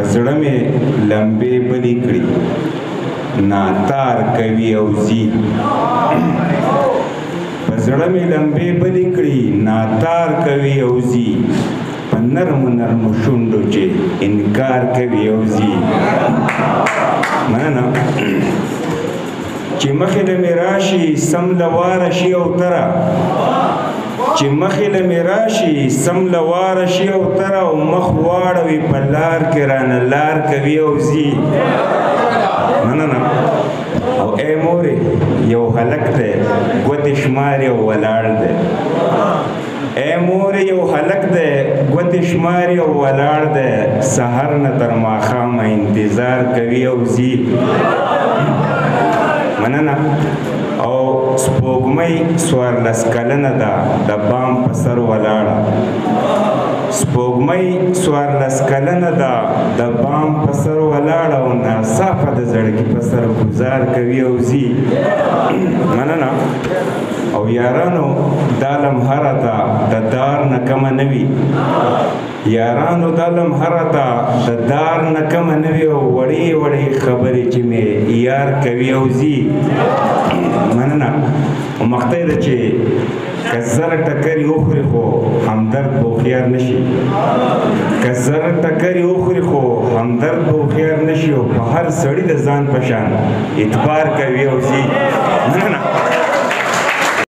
زړه مې لمبې بلې کړي ناتار کوي او ځي په زړه مې لمبې بلې کړي ناتار کوي او ځي په نرمو نرمو شونډو چې انکار کوي او ځي مننه چې مخې له مې راشي سم له واره شي او تره چې مخې له مې راشي سم له واره شي او تره او مخ واړوي په لار کې رانه لار کوي او ځي مننه او ای مورې یو هلک دی ګوتې شماري او ولاړ دی ای مورې یو هلک دی ګوتې شماري او ولاړ دی سحر نه تر ماښامه انتظار کوي او ځي مننه او سپوږمۍ څوارلس کلنه ده د بام په سر ولاړه سپوږمۍ څوارلس کلنه ده د بام په سر ولاړه او ناڅاپه د زړګي په سر ګزار کوي او ځي مننه او یارانو دا لمحه ده د دار نه کمه نه وي یارانو دا لمحه ده د دار نه کمه نه وي او وړې وړې خبرې چې مې یار کوي او ځي مننه او مقطع ده چې که زر ټکرې وخوري خو همدرد به هوښیار نه شي که زر ټکرې وخوري خو همدرد به هوښیار نه شي او په هر سړي د ځان په شان اعتبار کوي او ځي مننه